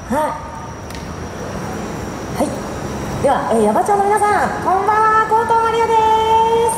はい、では、矢場町の皆さん、こんばんは、強盗マリアです。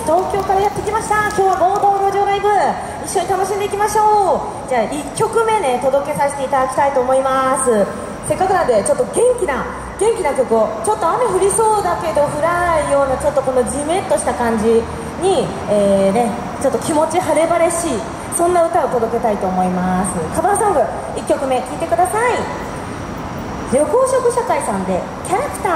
東京からやってきました。今日は合同路上ライブ、一緒に楽しんでいきましょう。じゃあ1曲目ね、届けさせていただきたいと思います。せっかくなんでちょっと元気な曲を、ちょっと雨降りそうだけど降らないような、ちょっとこのジメッとした感じに、ちょっと気持ち晴れ晴れしい、そんな歌を届けたいと思います。カバーソング1曲目聴いてください。緑黄色社会さんでキャラクター。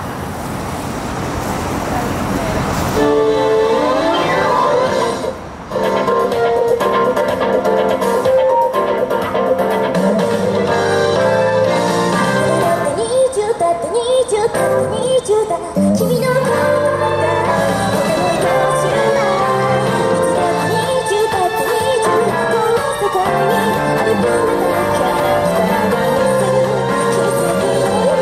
君のことがとても愛しいな。いつでも20だって20、この世界にありふれたキャラクターが見せる奇跡の日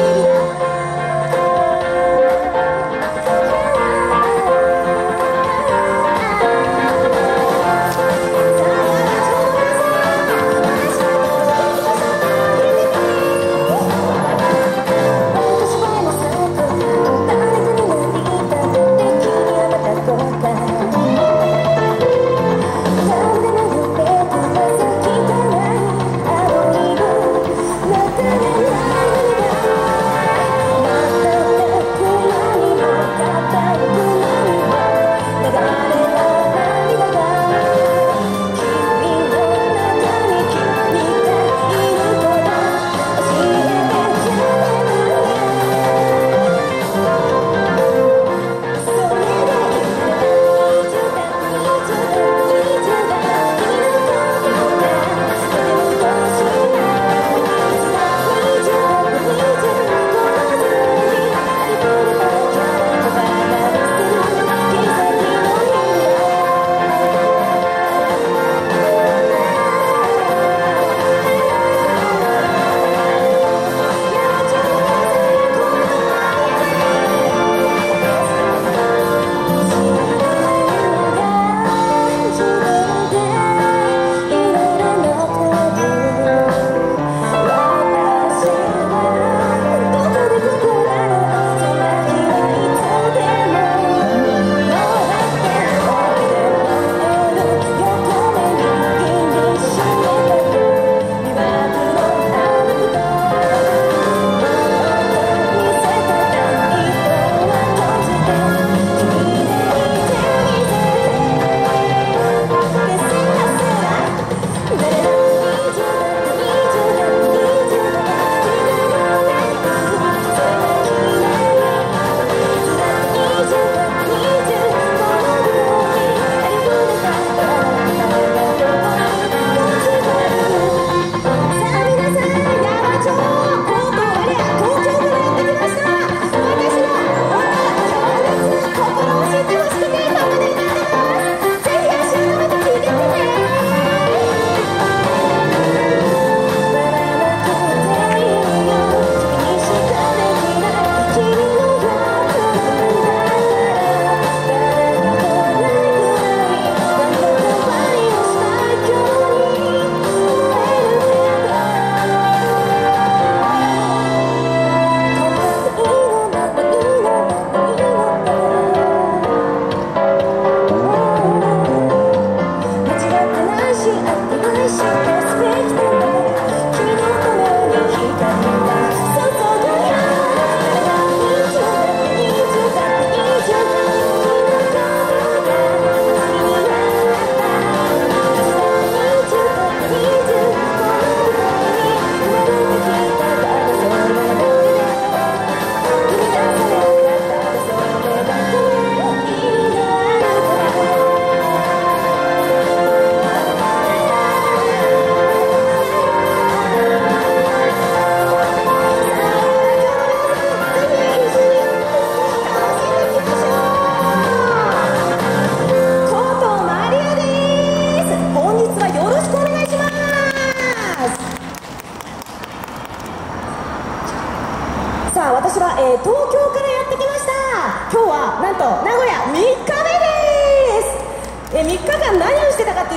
私は、東京からやってきました。今日はなんと名古屋3日目です。3日間何をしてたかっていう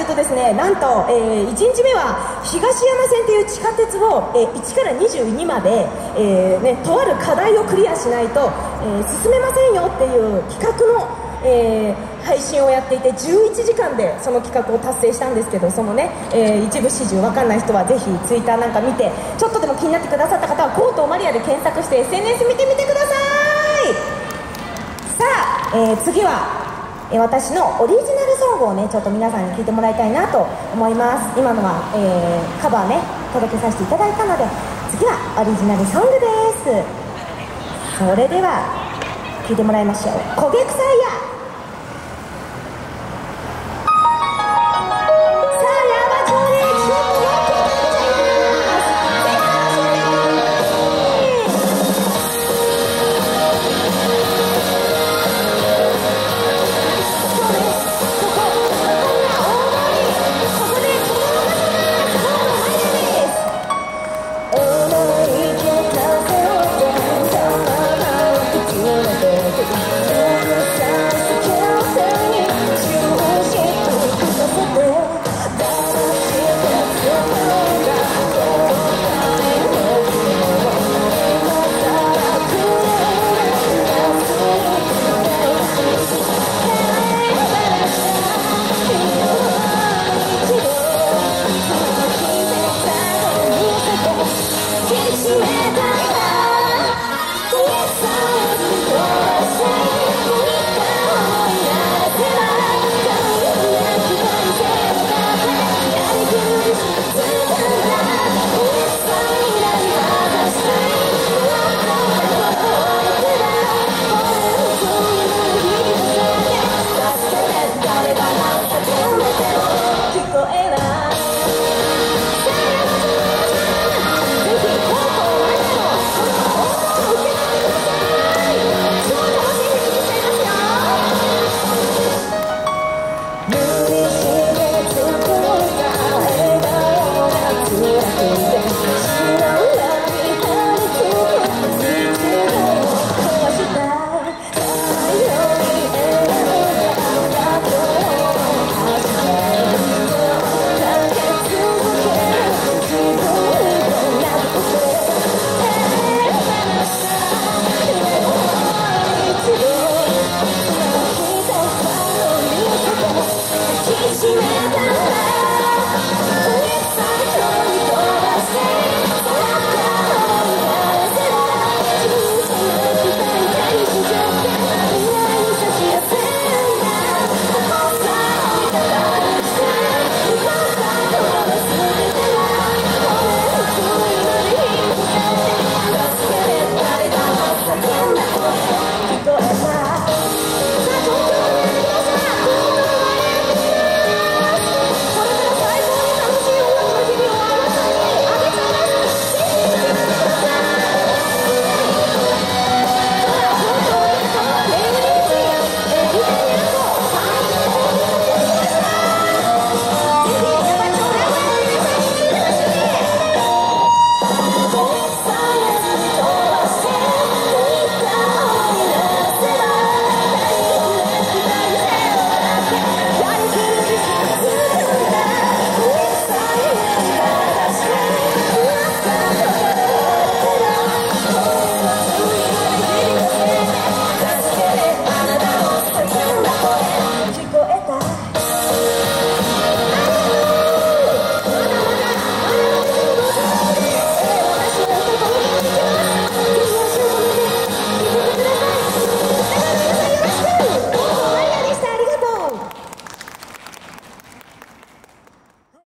いうとですね、なんと、1日目は東山線という地下鉄を、1から22まで、とある課題をクリアしないと、進めませんよっていう企画の、配信をやっていて、11時間でその企画を達成したんですけど、そのね、一部始終わかんない人はぜひツイッターなんか見て、ちょっとでも気になってくださった方はコートマリアで検索して SNS 見てみてください。さあ、次は私のオリジナルソングをね、ちょっと皆さんに聴いてもらいたいなと思います。今のは、カバーね届けさせていただいたので、次はオリジナルソングです。それでは聴いてもらいましょう。焦げ臭いや